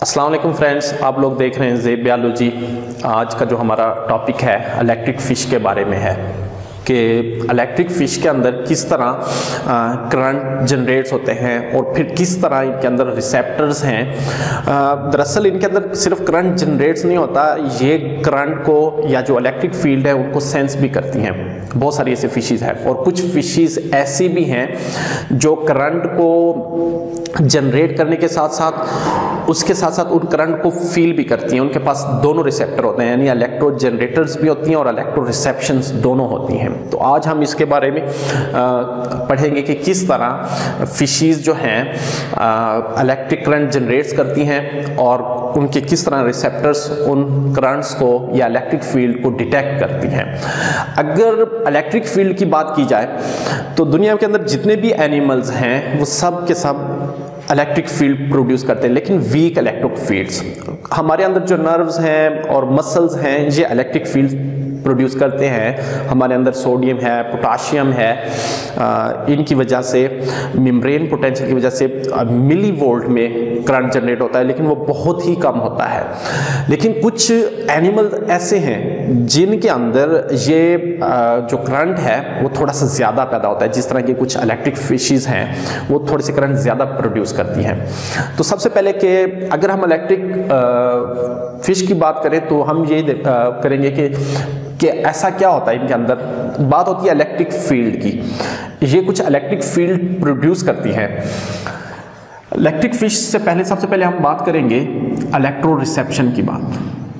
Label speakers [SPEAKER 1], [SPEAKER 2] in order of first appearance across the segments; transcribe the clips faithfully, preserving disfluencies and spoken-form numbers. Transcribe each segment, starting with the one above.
[SPEAKER 1] अस्सलाम वालेकुम फ्रेंड्स, आप लोग देख रहे हैं ज़ेब बायोलॉजी। आज का जो हमारा टॉपिक है इलेक्ट्रिक फ़िश के बारे में है कि इलेक्ट्रिक फ़िश के अंदर किस तरह करंट जनरेट्स होते हैं और फिर किस तरह इनके अंदर रिसेप्टर्स हैं। दरअसल इनके अंदर सिर्फ करंट जनरेट्स नहीं होता, ये करंट को या जो इलेक्ट्रिक फील्ड है उनको सेंस भी करती हैं। बहुत सारी ऐसे फिशेज़ हैं और कुछ फिशेज़ ऐसी भी हैं जो करंट को जनरेट करने के साथ साथ उसके साथ साथ उन करंट को फील भी करती हैं। उनके पास दोनों रिसेप्टर होते हैं, यानी इलेक्ट्रो जनरेटर्स भी होती हैं और इलेक्ट्रो रिसेप्शंस दोनों होती हैं। तो आज हम इसके बारे में पढ़ेंगे कि किस तरह फिशेज़ जो हैं इलेक्ट्रिक करंट जनरेट्स करती हैं और उनके किस तरह रिसेप्टर्स उन करंट्स को या इलेक्ट्रिक फील्ड को डिटेक्ट करती हैं। अगर इलेक्ट्रिक फील्ड की बात की जाए तो दुनिया के अंदर जितने भी एनिमल्स हैं वो सब के सब इलेक्ट्रिक फील्ड प्रोड्यूस करते हैं, लेकिन वीक इलेक्ट्रिक फील्ड्स। हमारे अंदर जो नर्व्स हैं और मसल्स हैं ये इलेक्ट्रिक फील्ड प्रोड्यूस करते हैं। हमारे अंदर सोडियम है, पोटाशियम है, आ, इनकी वजह से मेम्ब्रेन पोटेंशियल की वजह से मिली वोल्ट में करंट जनरेट होता है, लेकिन वो बहुत ही कम होता है। लेकिन कुछ एनिमल ऐसे हैं जिनके अंदर ये आ, जो करंट है वो थोड़ा सा ज़्यादा पैदा होता है, जिस तरह के कुछ इलेक्ट्रिक फिशेज़ हैं वो थोड़े से करंट ज़्यादा प्रोड्यूस करती हैं। तो सबसे पहले कि अगर हम इलेक्ट्रिक फिश की बात करें तो हम ये करेंगे कि कि ऐसा क्या होता है इनके अंदर। बात होती है इलेक्ट्रिक फील्ड की। ये कुछ इलेक्ट्रिक फील्ड प्रोड्यूस करती हैं। इलेक्ट्रिक फिश से पहले सबसे पहले हम बात करेंगे इलेक्ट्रो रिसेप्शन की बात।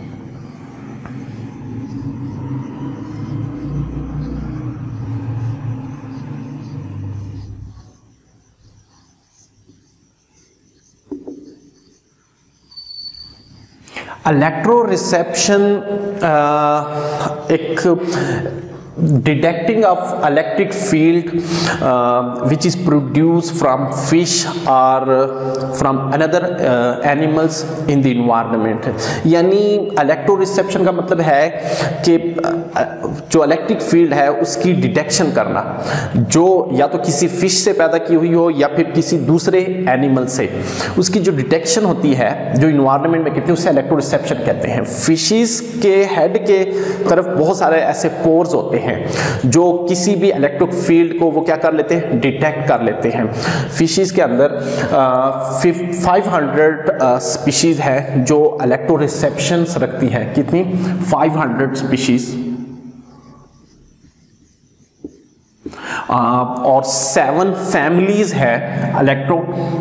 [SPEAKER 1] इलेक्ट्रो रिसेप्शन एक detecting of electric field which is produce from fish और from another animals in the environment. यानी इलेक्ट्रो रिसेप्शन का मतलब है कि जो इलेक्ट्रिक फील्ड है उसकी डिटेक्शन करना, जो या तो किसी फिश से पैदा की हुई हो या फिर किसी दूसरे एनिमल से, उसकी जो डिटेक्शन होती है जो इन्वायरमेंट में कहते हैं उसे इलेक्ट्रो रिसेप्शन कहते हैं। फिशेस के हेड के तरफ बहुत सारे ऐसे पोर्स होते हैं जो किसी भी इलेक्ट्रिक फील्ड को वो क्या कर लेते हैं, डिटेक्ट कर लेते हैं। फिशेस के अंदर फाइव हंड्रेड स्पीशीज है जो इलेक्ट्रो रिसेप्शंस रखती हैं। कितनी? Five hundred species. और सेवन फैमिलीज है electro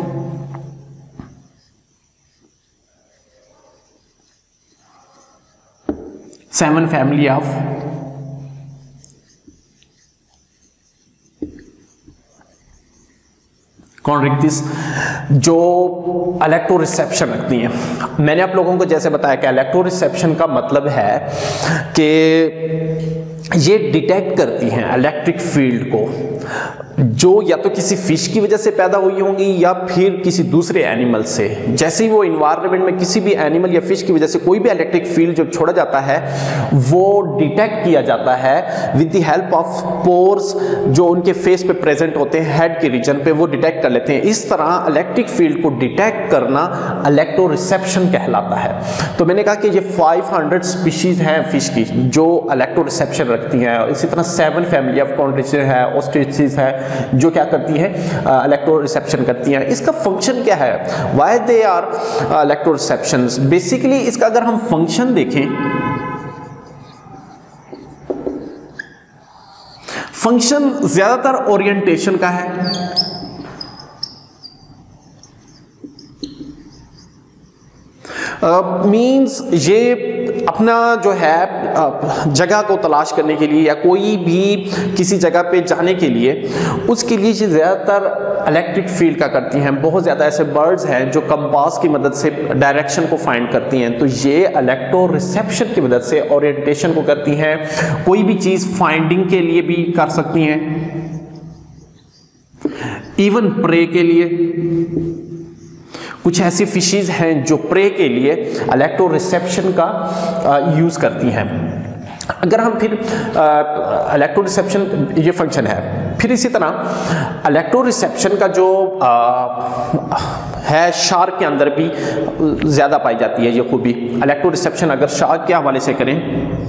[SPEAKER 1] seven family of chondrichthyes जो इलेक्ट्रो रिसेप्शन रखती हैं। मैंने आप लोगों को जैसे बताया कि इलेक्ट्रो रिसेप्शन का मतलब है कि ये डिटेक्ट करती हैं इलेक्ट्रिक फील्ड को जो या तो किसी फिश की वजह से पैदा हुई होंगी या फिर किसी दूसरे एनिमल से। जैसे ही वो इन्वायरमेंट में किसी भी एनिमल या फिश की वजह से कोई भी इलेक्ट्रिक फील्ड जो छोड़ा जाता है वो डिटेक्ट किया जाता है with the help of pores जो उनके फेस पे प्रेजेंट होते हैं, हेड के रीजन पे वो डिटेक्ट कर लेते हैं। इस तरह इलेक्ट्रिक फील्ड को डिटेक्ट करना इलेक्ट्रो रिसेप्शन कहलाता है। तो मैंने कहा कि ये फाइव हंड्रेड स्पीशीज हैं फिश की जो इलेक्ट्रो रिसेप्शन रखती हैं। इसी तरह सेवन फैमिली ऑफ कॉन्ड्रिक्टिस है, ऑस्ट्रिचेस है जो क्या करती है, इलेक्ट्रो रिसेप्शन करती हैं। इसका फंक्शन क्या है, why they are electroreceptions? Basically इसका अगर हम फंक्शन देखें, फंक्शन ज्यादातर ओरिएंटेशन का है। मीन्स uh, ये अपना जो है uh, जगह को तलाश करने के लिए या कोई भी किसी जगह पे जाने के लिए उसके लिए ये ज़्यादातर इलेक्ट्रिक फील्ड का करती हैं। बहुत ज़्यादा ऐसे बर्ड्स हैं जो कंपास की मदद से डायरेक्शन को फाइंड करती हैं, तो ये इलेक्ट्रो रिसेप्शन की मदद से ओरिएंटेशन को करती हैं। कोई भी चीज़ फाइंडिंग के लिए भी कर सकती हैं, इवन प्रे के लिए। कुछ ऐसी फिशेज हैं जो प्रे के लिए इलेक्ट्रो रिसेप्शन का यूज़ करती हैं। अगर हम फिर इलेक्ट्रो रिसेप्शन ये फंक्शन है, फिर इसी तरह इलेक्ट्रोरिसेप्शन का जो आ, है शार्क के अंदर भी ज़्यादा पाई जाती है ये खूबी। इलेक्ट्रोरिसेप्शन अगर शार्क के हवाले से करें,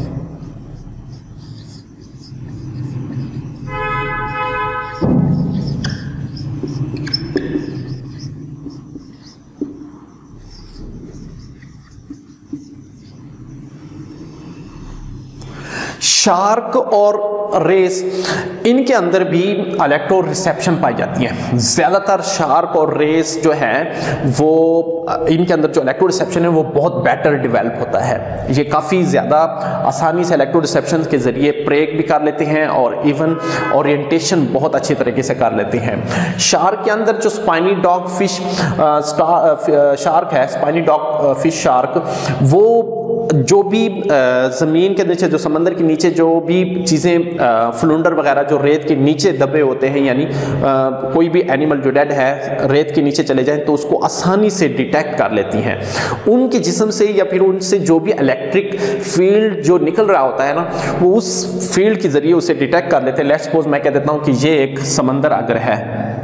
[SPEAKER 1] शार्क और रेस, इनके अंदर भी इलेक्ट्रोरिसेप्शन पाई जाती है। ज़्यादातर शार्क और रेस जो है वो इनके अंदर जो इलेक्ट्रोरिसेप्शन है वो बहुत बेटर डेवलप होता है। ये काफ़ी ज़्यादा आसानी से इलेक्ट्रोरिसेप्शन के ज़रिए प्रेक भी कर लेते हैं और इवन ओरिएंटेशन बहुत अच्छी तरीके से कर लेते हैं। शार्क के अंदर जो स्पाइनी डॉग फिश शार्क है, स्पाइनी डॉग फिश शार्क, वो जो भी ज़मीन के नीचे, जो समंदर के नीचे जो भी चीज़ें फ्लुंडर वगैरह जो रेत के नीचे दबे होते हैं, यानी कोई भी एनिमल जो डेड है रेत के नीचे चले जाएं तो उसको आसानी से डिटेक्ट कर लेती हैं। उनके जिस्म से या फिर उनसे जो भी इलेक्ट्रिक फील्ड जो निकल रहा होता है ना, वो उस फील्ड के ज़रिए उसे डिटेक्ट कर लेते हैं। लेट्स सपोज मैं कह देता हूँ कि ये एक समंदर अगर है,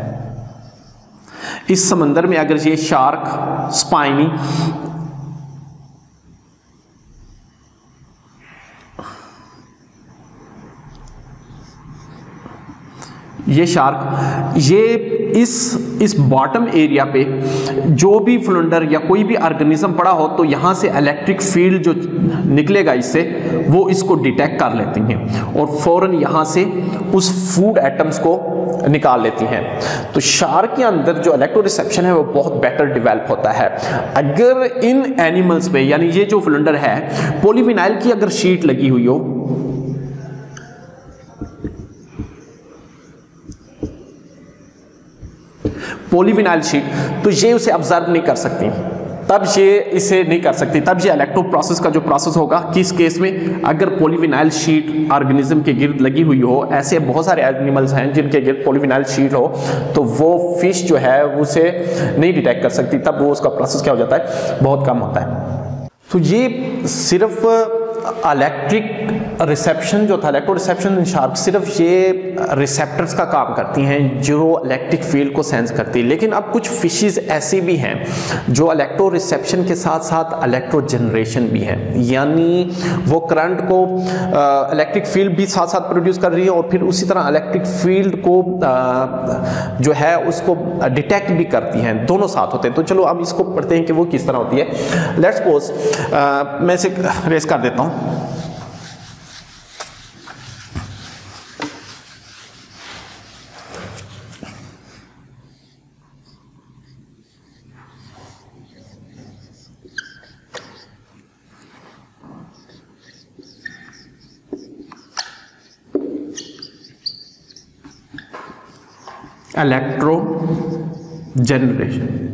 [SPEAKER 1] इस समंदर में अगर ये शार्क स्पाइनी ये शार्क ये इस इस बॉटम एरिया पे जो भी फ्लुंडर या कोई भी ऑर्गेनिज्म पड़ा हो तो यहाँ से इलेक्ट्रिक फील्ड जो निकलेगा इससे, वो इसको डिटेक्ट कर लेती हैं और फौरन यहाँ से उस फूड एटम्स को निकाल लेती हैं। तो शार्क के अंदर जो इलेक्ट्रोरिसेप्शन है वो बहुत बेटर डेवलप होता है। अगर इन एनिमल्स पे, यानी ये जो फ्लुंडर है, पॉलीविनाइल की अगर शीट लगी हुई हो, पॉलीविनाइल शीट, तो ये उसे ऑब्जर्व नहीं कर सकती, तब ये इसे नहीं कर सकती। तब ये इलेक्ट्रो प्रोसेस का जो प्रोसेस होगा, किस केस में, अगर पॉलीविनाइल शीट ऑर्गेनिज्म के गिर्द लगी हुई हो, ऐसे बहुत सारे एनिमल्स हैं जिनके गिर्द पॉलीविनाइल शीट हो, तो वो फिश जो है उसे नहीं डिटेक्ट कर सकती, तब वो उसका प्रोसेस क्या हो जाता है, बहुत कम होता है। तो ये सिर्फ इलेक्ट्रिक रिसेप्शन जो था, इलेक्ट्रो रिसेप्शन इन शार्क, सिर्फ ये रिसेप्टर्स का काम करती हैं जो इलेक्ट्रिक फील्ड को सेंस करती है। लेकिन अब कुछ फिशेस ऐसी भी हैं जो इलेक्ट्रो रिसेप्शन के साथ साथ इलेक्ट्रो जनरेशन भी है, यानी वो करंट को इलेक्ट्रिक फील्ड भी साथ साथ प्रोड्यूस कर रही है और फिर उसी तरह इलेक्ट्रिक फील्ड को आ, जो है उसको डिटेक्ट भी करती हैं, दोनों साथ होते हैं। तो चलो अब इसको पढ़ते हैं कि वो किस तरह होती है। लेट्स सपोज मैं इसे रेस कर देता हूँ। इलेक्ट्रो जनरेशन,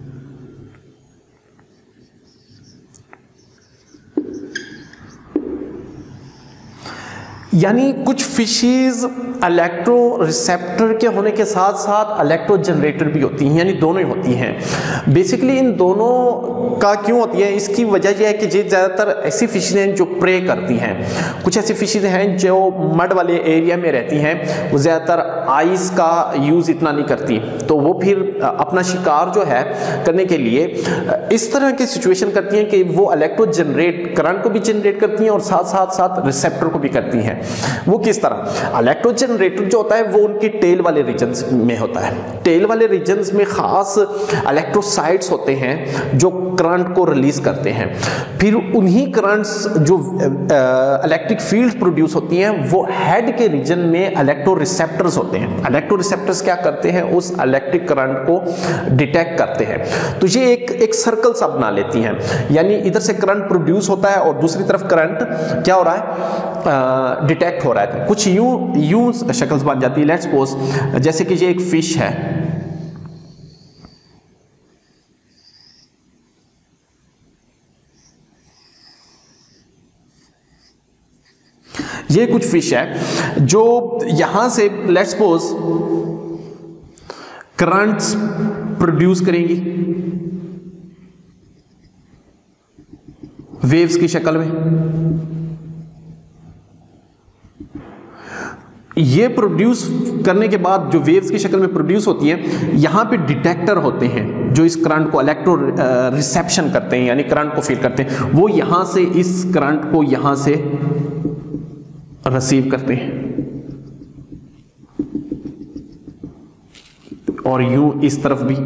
[SPEAKER 1] यानी कुछ फिशेस इलेक्ट्रो रिसेप्टर के होने के साथ साथ इलेक्ट्रो जनरेटर भी होती हैं, यानी दोनों ही होती हैं। बेसिकली इन दोनों का क्यों होती है, इसकी वजह यह है कि ये ज़्यादातर ऐसी फिशेस हैं जो प्रे करती हैं। कुछ ऐसी फिशेस हैं जो मड वाले एरिया में रहती हैं, वो ज़्यादातर आइस का यूज़ इतना नहीं करती, तो वो फिर अपना शिकार जो है करने के लिए इस तरह की सिचुएशन करती हैं कि वो इलेक्ट्रो जनरेट, करंट को भी जनरेट करती हैं और साथ साथ साथ रिसेप्टर को भी करती हैं। वो किस तरह, इलेक्ट्रो जनरेटर जो होता है वो उनकी टेल वाले रीजन्स में होता है। टेल वाले रीजन्स में खास इलेक्ट्रोसाइट्स होते हैं जो करंट को रिलीज करते हैं, फिर उन्हीं करंट्स जो इलेक्ट्रिक फील्ड प्रोड्यूस होती हैं वो हेड के रीजन में इलेक्ट्रो रिसेप्टर्स होते हैं। इलेक्ट्रो रिसेप्टर्स क्या करते हैं, उस इलेक्ट्रिक करंट को डिटेक्ट करते हैं। तो ये एक एक सर्कल सा बना लेती हैं, यानी इधर से करंट प्रोड्यूस होता है और दूसरी तरफ करंट क्या हो रहा है, डिटेक्ट हो रहा है। कुछ यूं यूं शक्ल बन जाती है। लेट्स सपोज जैसे कि ये एक फिश है, ये कुछ फिश है जो यहां से लेट्स सपोज करंट्स प्रोड्यूस करेंगी वेव्स की शक्ल में। ये प्रोड्यूस करने के बाद जो वेव्स की शक्ल में प्रोड्यूस होती है, यहाँ पे डिटेक्टर होते हैं जो इस करंट को इलेक्ट्रो रिसेप्शन करते हैं, यानी करंट को फील करते हैं। वो यहाँ से इस करंट को यहाँ से रिसीव करते हैं और यूं इस तरफ भी।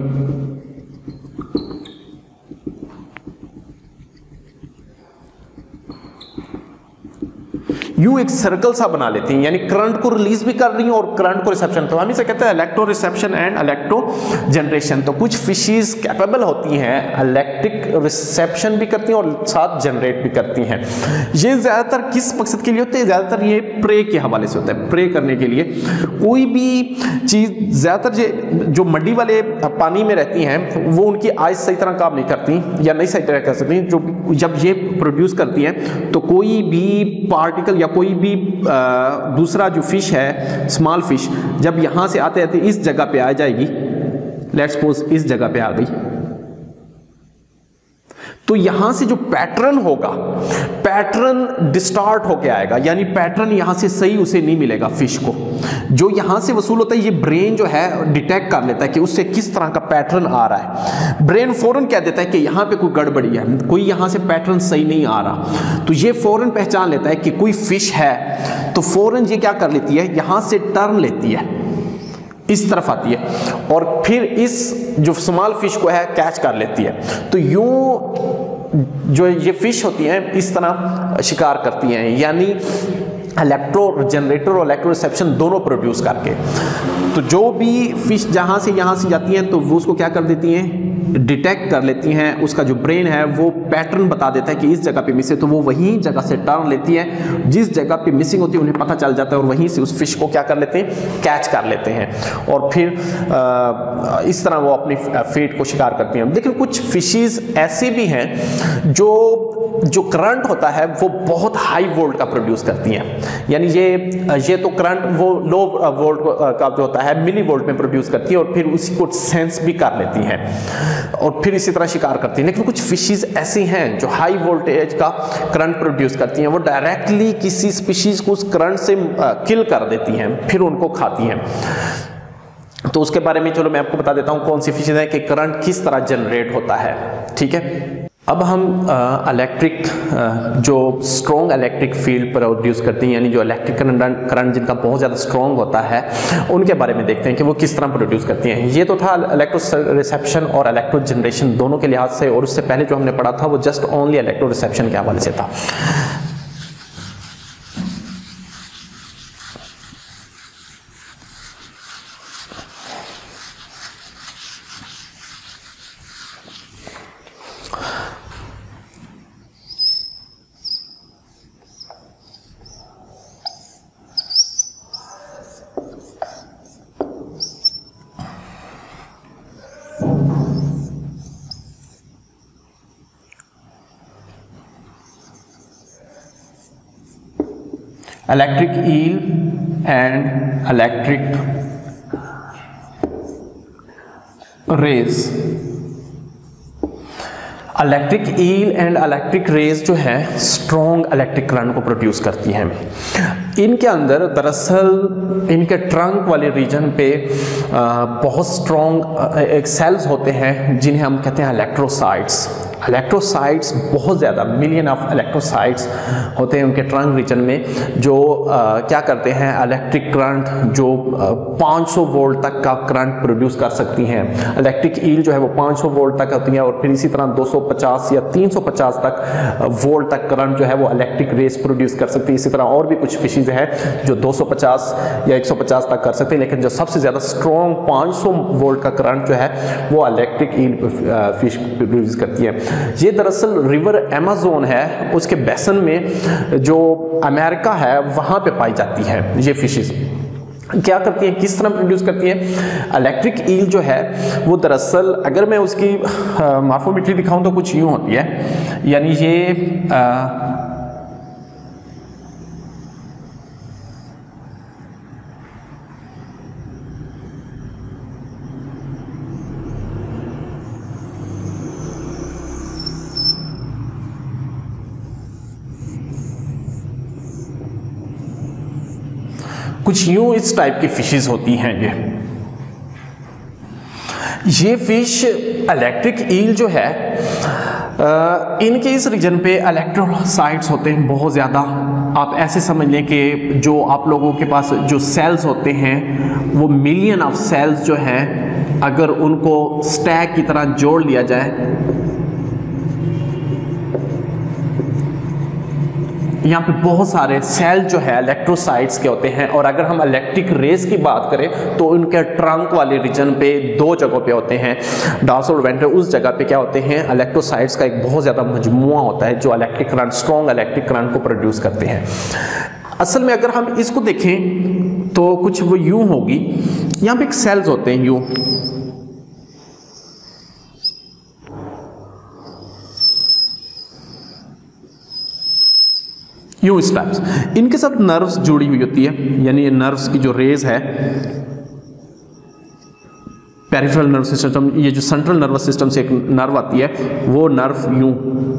[SPEAKER 1] यूं एक सर्कल सा बना लेती हैं, यानी करंट को रिलीज भी कर रही हैं और करंट को रिसेप्शन। तो हम इसे कहते हैं electroreception and electro generation. तो कुछ फिशेस कैपेबल होती हैं इलेक्ट्रिक रिसेप्शन भी करती हैं और साथ जनरेट भी करती हैं। ये ज्यादातर किस मकसद के लिए होते हैं? ज्यादातर ये प्रे के हवाले से होता है, प्रे करने के लिए। कोई भी चीज ज्यादातर जो मड्डी वाले पानी में रहती हैं वो उनकी आइज सही तरह काम नहीं करती या नहीं सही तरह कर सकती। जो जब ये प्रोड्यूस करती हैं तो कोई भी पार्टिकल कोई भी आ, दूसरा जो फिश है, स्मॉल फिश, जब यहां से आते आते इस जगह पे आ जाएगी, लेट्स सपोज इस जगह पे आ गई, तो यहां से जो पैटर्न होगा, पैटर्न डिस्टार्ट होके आएगा, यानी पैटर्न यहां से सही उसे नहीं मिलेगा फिश को। जो यहां से वसूल होता है, ये ब्रेन जो है डिटेक्ट कर लेता है कि उससे किस तरह का पैटर्न आ रहा है। ब्रेन फौरन कह देता है कि यहां पे कोई गड़बड़ी है, कोई यहां से पैटर्न सही नहीं आ रहा। तो ये फौरन पहचान लेता है कि कोई फिश है, तो फौरन ये क्या कर लेती है, यहां से टर्न लेती है, इस तरफ आती है और फिर इस जो स्मॉल फिश को है कैच कर लेती है। तो यूं जो ये फिश होती हैं इस तरह शिकार करती हैं, यानी इलेक्ट्रो जनरेटर और इलेक्ट्रो रिसेप्शन दोनों प्रोड्यूस करके। तो जो भी फिश जहां से यहां से जाती हैं तो वो उसको क्या कर देती हैं, डिटेक्ट कर लेती हैं। उसका जो ब्रेन है वो पैटर्न बता देता है कि इस जगह पे मिस है, तो वो वहीं जगह से टर्न लेती है। जिस जगह पे मिसिंग होती है उन्हें पता चल जाता है और वहीं से उस फिश को क्या कर लेते हैं, कैच कर लेते हैं और फिर आ, इस तरह वो अपनी फीड को शिकार करती हैं। लेकिन कुछ फिशेस ऐसी भी हैं जो जो करंट होता है वो बहुत हाई वोल्ट का प्रोड्यूस करती हैं, यानी ये ये तो करंट वो लो वोल्ट का जो होता है मिली वोल्ट में प्रोड्यूस करती है और फिर उसी को सेंस भी कर लेती हैं और फिर इसी तरह शिकार करती हैं। लेकिन कुछ फिशेस ऐसी हैं जो हाई वोल्टेज का करंट प्रोड्यूस करती हैं, वो डायरेक्टली किसी स्पीशीज को उस करंट से किल कर देती हैं, फिर उनको खाती हैं। तो उसके बारे में चलो मैं आपको बता देता हूं कौन सी फिशेस हैं कि करंट किस तरह जनरेट होता है। ठीक है, अब हम इलेक्ट्रिक जो स्ट्रॉन्ग इलेक्ट्रिक फील्ड प्रोड्यूस करती हैं, यानी जो इलेक्ट्रिक करंट करंट जिनका बहुत ज़्यादा स्ट्रॉन्ग होता है, उनके बारे में देखते हैं कि वो किस तरह प्रोड्यूस करती हैं। ये तो था इलेक्ट्रो रिसेप्शन और इलेक्ट्रो जनरेशन दोनों के लिहाज से, और उससे पहले जो हमने पढ़ा था वो जस्ट ओनली इलेक्ट्रो रिसेप्शन के हवाले से था। Electric eel and electric rays। Electric eel and electric rays जो है स्ट्रॉन्ग इलेक्ट्रिक करंट को प्रोड्यूस करती हैं। इनके अंदर दरअसल इनके ट्रंक वाले रीजन पे आ, बहुत स्ट्रॉन्ग एक सेल्स होते हैं जिन्हें हम कहते हैं इलेक्ट्रोसाइट्स। इलेक्ट्रोसाइट्स बहुत ज़्यादा मिलियन ऑफ इलेक्ट्रोसाइट्स होते हैं उनके ट्रंक रीजन में, जो आ, क्या करते हैं इलेक्ट्रिक करंट जो आ, पाँच सौ वोल्ट तक का करंट प्रोड्यूस कर सकती हैं। इलेक्ट्रिक ईल जो है वो पाँच सौ वोल्ट तक होती है और फिर इसी तरह दो सौ पचास या तीन सौ पचास तक वोल्ट तक करंट जो है वो इलेक्ट्रिक रेस प्रोड्यूस कर सकती है। इसी तरह और भी कुछ फिशेज है जो दो सौ पचास या एक सौ पचास तक कर सकते हैं, लेकिन जो सबसे ज़्यादा स्ट्रॉन्ग पाँच सौ वोल्ट का करंट जो है वो इलेक्ट्रिक ईल फिश प्रोड्यूस करती है। ये दरअसल रिवर अमेज़न है, उसके बेसन में जो अमेरिका है वहाँ पे पाई जाती है। ये फिशेज क्या करती हैं, किस तरह प्रोड्यूस करती हैं? इलेक्ट्रिक ईल जो है वो दरअसल अगर मैं उसकी मार्फोमेट्री दिखाऊं तो कुछ यूँ होती है, यानी ये आ, कुछ यूं इस टाइप की फिशेस होती हैं। ये ये फिश इलेक्ट्रिक ईल जो है, आ, इनके इस रीजन पे इलेक्ट्रोसाइट्स होते हैं बहुत ज़्यादा। आप ऐसे समझ लें कि जो आप लोगों के पास जो सेल्स होते हैं वो मिलियन ऑफ सेल्स जो हैं, अगर उनको स्टैक की तरह जोड़ लिया जाए, यहाँ पे बहुत सारे सेल जो है इलेक्ट्रोसाइट्स के होते हैं। और अगर हम इलेक्ट्रिक रेस की बात करें तो उनके ट्रंक वाले रीजन पे दो जगहों पे होते हैं, डॉर्सल वेंट्रल, उस जगह पे क्या होते हैं, इलेक्ट्रोसाइट्स का एक बहुत ज़्यादा मजमुआ होता है जो electric current, strong electric current को प्रोड्यूस करते हैं। असल में अगर हम इसको देखें तो कुछ वो यूं होगी, यहाँ पे एक सेल्स होते हैं यूं, यूं इस टाइप्स, इनके साथ नर्व्स जुड़ी हुई होती है, यानी ये नर्व्स की जो रेज है, पेरिफेरल नर्व सिस्टम, ये जो सेंट्रल नर्वस सिस्टम से एक नर्व आती है, वो नर्व यूं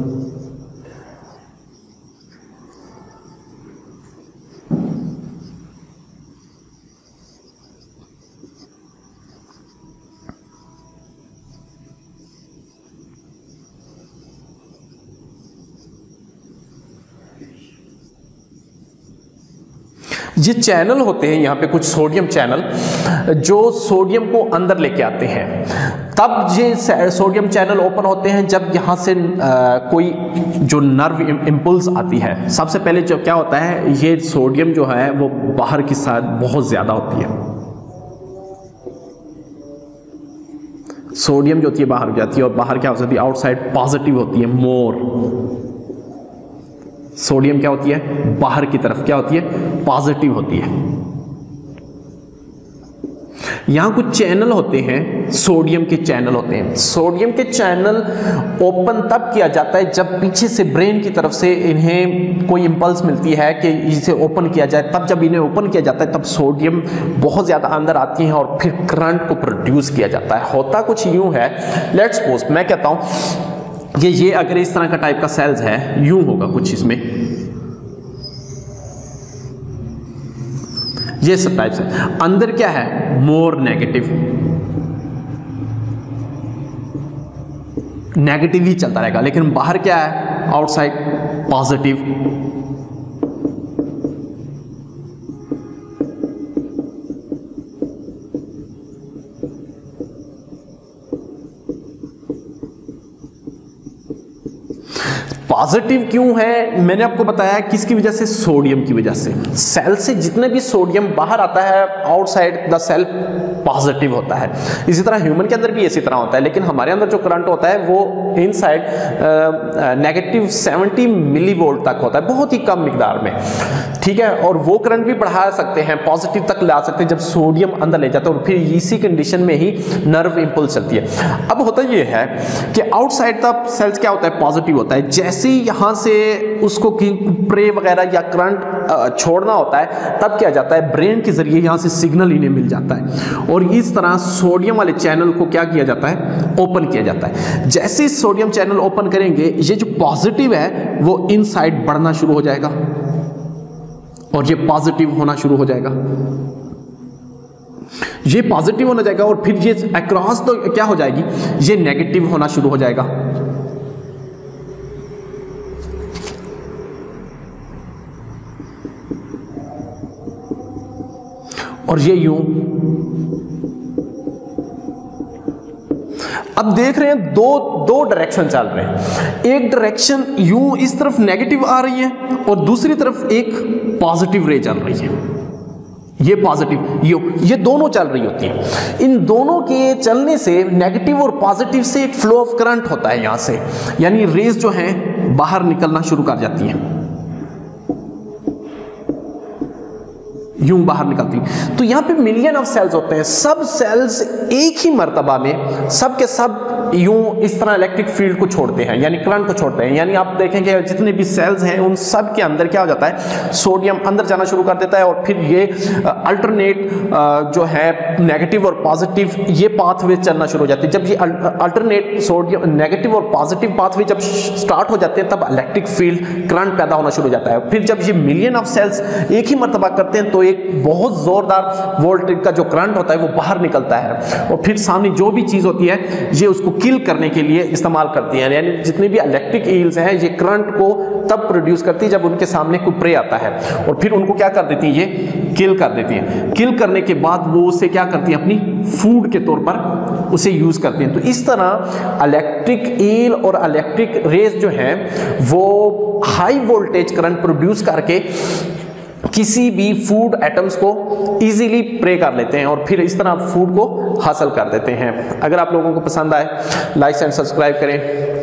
[SPEAKER 1] ये चैनल होते हैं यहाँ पे कुछ सोडियम चैनल जो सोडियम को अंदर लेके आते हैं। तब ये सोडियम चैनल ओपन होते हैं जब यहाँ से आ, कोई जो नर्व इम्पल्स आती है। सबसे पहले जो क्या होता है, ये सोडियम जो है वो बाहर की साइड बहुत ज़्यादा होती है, सोडियम जो होती है बाहर जाती है, और बाहर क्या हो जाती है, आउटसाइड पॉजिटिव होती है मोर। सोडियम क्या होती है, बाहर की तरफ क्या होती है, पॉजिटिव होती है। यहां कुछ चैनल होते हैं, सोडियम के चैनल होते हैं। सोडियम के चैनल ओपन तब किया जाता है जब पीछे से ब्रेन की तरफ से इन्हें कोई इंपल्स मिलती है कि इसे ओपन किया जाए। तब जब इन्हें ओपन किया जाता है तब सोडियम बहुत ज़्यादा अंदर आती है और फिर करंट को प्रोड्यूस किया जाता है। होता कुछ यूं है, लेट्स सपोज मैं कहता हूं ये ये अगर इस तरह का टाइप का सेल्स है, यूं होगा कुछ इसमें, ये सब टाइप से। अंदर क्या है, मोर नेगेटिव, नेगेटिव ही चलता रहेगा, लेकिन बाहर क्या है, आउटसाइड पॉजिटिव। पॉजिटिव क्यों है, मैंने आपको बताया किसकी वजह से, सोडियम की वजह से। सेल से जितने भी सोडियम बाहर आता है, आउटसाइड द सेल पॉजिटिव होता है। इसी तरह ह्यूमन के अंदर भी इसी तरह होता है, लेकिन हमारे अंदर जो करंट होता है वो inside negative seventy millivolt तक होता है, बहुत ही कम मिकदार में, ठीक है। और वो करंट भी बढ़ा सकते हैं, पॉजिटिव तक ला सकते हैं जब सोडियम अंदर ले जाता है, और फिर इसी कंडीशन में ही नर्व इंपल्स चलती है। अब होता ये है कि आउटसाइड द सेल्स क्या होता है, पॉजिटिव होता है। जैसे यहां से उसको प्रे वगैरह या करंट छोड़ना होता है, तब क्या जाता है, ब्रेन के जरिए यहां से सिग्नल इन्हें मिल जाता है, और इस तरह सोडियम वाले चैनल को क्या किया जाता है, ओपन किया जाता है। जैसे सोडियम चैनल ओपन करेंगे, ये जो पॉजिटिव है वो इनसाइड बढ़ना शुरू हो जाएगा और ये पॉजिटिव होना शुरू हो जाएगा, ये पॉजिटिव होना जाएगा, और फिर ये अक्रॉस तो क्या हो जाएगी, ये नेगेटिव होना शुरू हो जाएगा। और ये यूं, अब देख रहे हैं दो दो डायरेक्शन चल रहे हैं। एक डायरेक्शन यूं इस तरफ नेगेटिव आ रही है और दूसरी तरफ एक पॉजिटिव रे चल रही है, ये पॉजिटिव ये ये दोनों चल रही होती है। इन दोनों के चलने से नेगेटिव और पॉजिटिव से एक फ्लो ऑफ करंट होता है यहां से, यानी रेज जो हैं बाहर निकलना शुरू कर जाती हैं, यूं बाहर निकलती। तो यहां पे मिलियन ऑफ सेल्स होते हैं, सब सेल्स एक ही मर्तबा में सब के सब यूं इस तरह इलेक्ट्रिक फील्ड को छोड़ते हैं, यानी करंट को छोड़ते हैं। यानी आप देखेंगे जितने भी सेल्स हैं उन सब के अंदर क्या हो जाता है, सोडियम अंदर जाना शुरू कर देता है और फिर ये अल्टरनेट जो है नेगेटिव और पॉजिटिव ये पाथवे चलना शुरू हो जाती है। जब ये अल्टरनेट सोडियम नेगेटिव और पॉजिटिव पाथवे जब स्टार्ट हो जाते हैं तब इलेक्ट्रिक फील्ड करंट पैदा होना शुरू हो जाता है। फिर जब ये मिलियन ऑफ सेल्स एक ही मर्तबा करते हैं तो एक बहुत जोरदार वोल्टेज का जो करंट होता है वो बाहर निकलता है और फिर सामने जो भी चीज होती है ये उसको किल करने के लिए इस्तेमाल करती है। यानी जितनी भी इलेक्ट्रिक ईल्स हैं ये करंट को तब प्रोड्यूस करती है जब उनके सामने कोई प्रे आता है और फिर उनको क्या कर देती है, ये किल कर देती है। किल करने के बाद वो उसे क्या करती है, अपनी फूड के तौर पर उसे यूज करती हैं। तो इस तरह इलेक्ट्रिक ईल और इलेक्ट्रिक रेज जो हैं वो हाई वोल्टेज करंट प्रोड्यूस करके किसी भी फूड एटम्स को इजीली प्रे कर लेते हैं और फिर इस तरह फूड को हासिल कर देते हैं। अगर आप लोगों को पसंद आए लाइक एंड सब्सक्राइब करें।